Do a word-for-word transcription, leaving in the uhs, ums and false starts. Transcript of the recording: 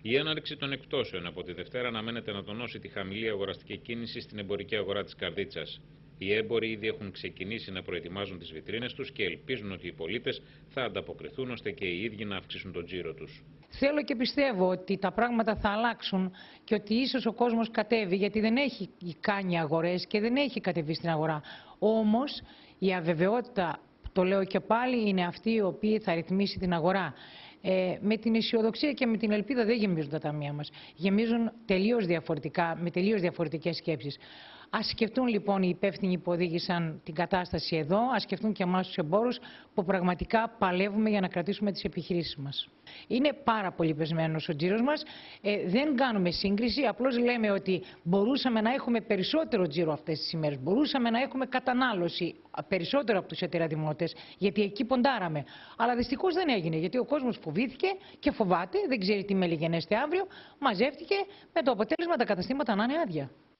Η έναρξη των εκπτώσεων από τη Δευτέρα αναμένεται να τονώσει τη χαμηλή αγοραστική κίνηση στην εμπορική αγορά της Καρδίτσας. Οι έμποροι ήδη έχουν ξεκινήσει να προετοιμάζουν τις βιτρίνες τους και ελπίζουν ότι οι πολίτες θα ανταποκριθούν ώστε και οι ίδιοι να αυξήσουν τον τζίρο τους. Θέλω και πιστεύω ότι τα πράγματα θα αλλάξουν και ότι ίσως ο κόσμος κατέβει, γιατί δεν έχει κάνει αγορές και δεν έχει κατεβεί στην αγορά. Όμως η αβεβαιότητα, το λέω και πάλι, είναι αυτή η οποία θα ρυθμίσει την αγορά. Ε, με την αισιοδοξία και με την ελπίδα δεν γεμίζουν τα ταμεία μας. Γεμίζουν τελείως διαφορετικά, με τελείως διαφορετικές σκέψεις. Ας σκεφτούν λοιπόν οι υπεύθυνοι που οδήγησαν την κατάσταση εδώ, ας σκεφτούν και εμάς τους εμπόρους που πραγματικά παλεύουμε για να κρατήσουμε τις επιχειρήσεις μας. Είναι πάρα πολύ πεσμένος ο τζίρος μας, ε, δεν κάνουμε σύγκριση, απλώς λέμε ότι μπορούσαμε να έχουμε περισσότερο τζίρο αυτές τις ημέρες, μπορούσαμε να έχουμε κατανάλωση περισσότερο από τους εταιρεαδημότες, γιατί εκεί ποντάραμε. Αλλά δυστυχώς δεν έγινε, γιατί ο κόσμος φοβήθηκε και φοβάται, δεν ξέρει τι μελιγενέστε αύριο, μαζεύτηκε με το αποτέλεσμα τα καταστήματα να είναι άδεια.